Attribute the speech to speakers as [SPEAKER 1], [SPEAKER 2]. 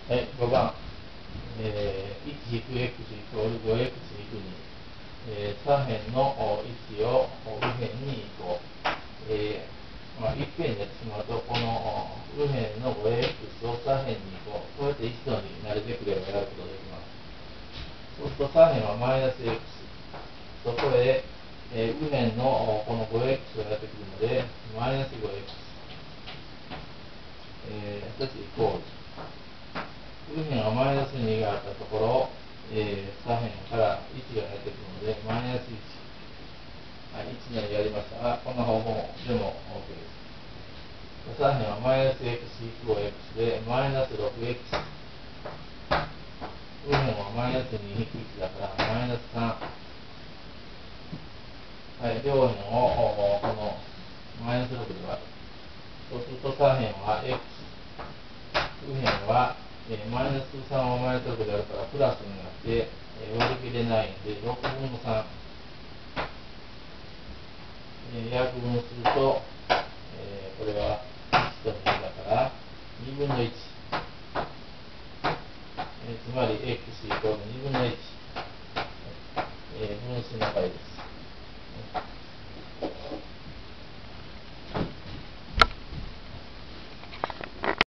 [SPEAKER 1] はい、5番、1-x イコール 5x 引く2、左辺の1を右辺に移行。いっぺんにやってしまうと、この右辺の 5x を左辺に移行。こうやって一度に慣れてくればやることができます。そうすると左辺はマイナス x。そこへ、右辺のこの 5x がやってくるので、マイナス 5x。そしてイコール。右辺はマイナス2があったところ、左辺から1がやってくるので、マイナス1。はい、1年やりましたが、こんな方法でも OK です。左辺はマイナス x 引く 5x で、マイナス 6x。右辺はマイナス2引く1だから、マイナス3。はい、両辺をこのマイナス6で割る。そうすると左辺は x。右辺はマイナス3はマイナス6であるからプラスになって、割り切れないので6分の3、約分すると、これは1と2だから2分の1、つまり x イコール2分の1、分子の値です。